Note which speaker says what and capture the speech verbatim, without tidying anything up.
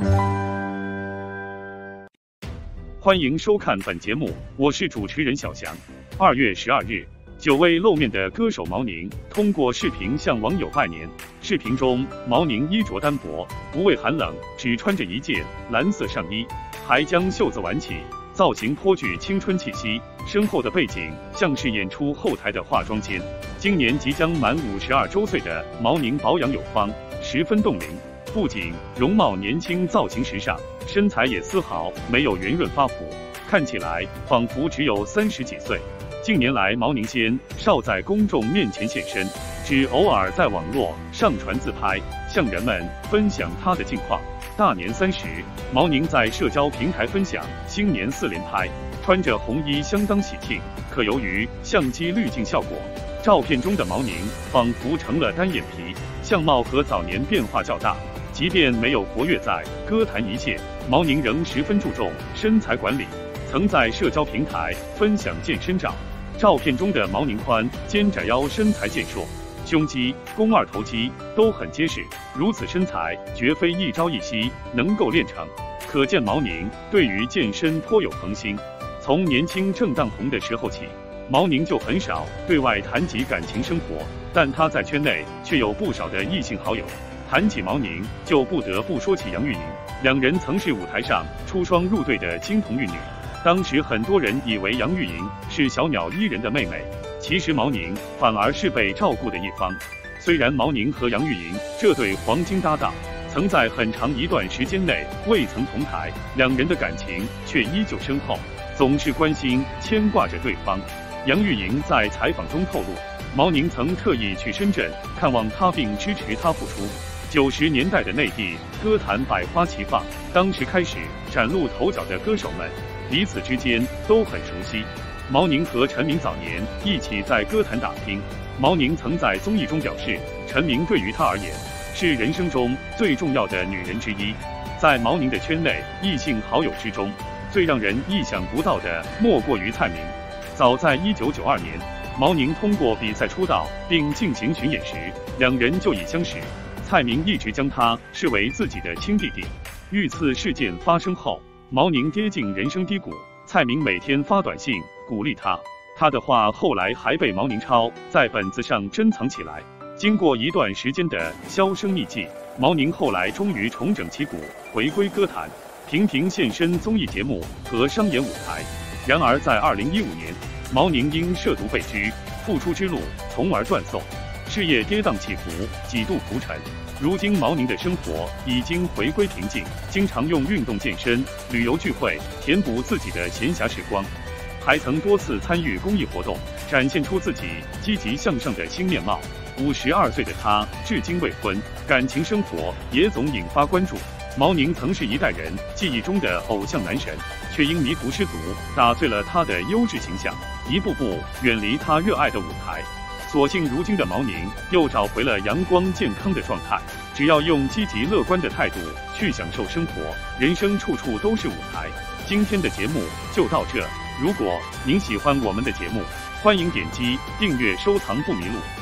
Speaker 1: 欢迎收看本节目，我是主持人小翔。二月十二日，久未露面的歌手毛宁通过视频向网友拜年。视频中，毛宁衣着单薄，不畏寒冷，只穿着一件蓝色上衣，还将袖子挽起，造型颇具青春气息。身后的背景像是演出后台的化妆间。今年即将满五十二周岁的毛宁保养有方，十分冻龄。不仅容貌年轻、造型时尚，身材也丝毫没有圆润发福，看起来仿佛只有三十几岁。近年来，毛宁鲜少在公众面前现身，只偶尔在网络上传自拍，向人们分享他的近况。大年三十，毛宁在社交平台分享新年四连拍，穿着红衣相当喜庆。可由于相机滤镜效果，照片中的毛宁仿佛成了单眼皮，相貌和早年变化较大。即便没有活跃在歌坛一线，毛宁仍十分注重身材管理，曾在社交平台分享健身照。照片中的毛宁宽肩窄腰，身材健硕，胸肌、肱二头肌都很结实，如此身材绝非一朝一夕能够练成，可见毛宁对于健身颇有恒心。从年轻正当红的时候起，毛宁就很少对外谈及感情生活，但他在圈内却有不少的异性好友。谈起毛宁，就不得不说起杨钰莹，两人曾是舞台上出双入对的金童玉女。当时很多人以为杨钰莹是小鸟依人的妹妹，其实毛宁反而是被照顾的一方。虽然毛宁和杨钰莹这对黄金搭档曾在很长一段时间内未曾同台，两人的感情却依旧深厚，总是关心牵挂着对方。杨钰莹在采访中透露，毛宁曾特意去深圳看望她，并支持她复出。九十年代的内地歌坛百花齐放，当时开始崭露头角的歌手们彼此之间都很熟悉。毛宁和陈明早年一起在歌坛打拼，毛宁曾在综艺中表示，陈明对于他而言是人生中最重要的女人之一。在毛宁的圈内异性好友之中，最让人意想不到的莫过于蔡明。早在一九九二年，毛宁通过比赛出道并进行巡演时，两人就已相识。蔡明一直将他视为自己的亲弟弟。遇刺事件发生后，毛宁跌进人生低谷，蔡明每天发短信鼓励他，他的话后来还被毛宁抄在本子上珍藏起来。经过一段时间的销声匿迹，毛宁后来终于重整旗鼓，回归歌坛，频频现身综艺节目和商演舞台。然而在二零一五年，毛宁因涉毒被拘，复出之路从而断送，事业跌宕起伏，几度浮沉。如今毛宁的生活已经回归平静，经常用运动健身、旅游聚会填补自己的闲暇时光，还曾多次参与公益活动，展现出自己积极向上的新面貌。五十二岁的他至今未婚，感情生活也总引发关注。毛宁曾是一代人记忆中的偶像男神，却因迷途失足打碎了他的优质形象，一步步远离他热爱的舞台。所幸如今的毛宁又找回了阳光健康的状态，只要用积极乐观的态度去享受生活，人生处处都是舞台。今天的节目就到这，如果您喜欢我们的节目，欢迎点击订阅收藏不迷路。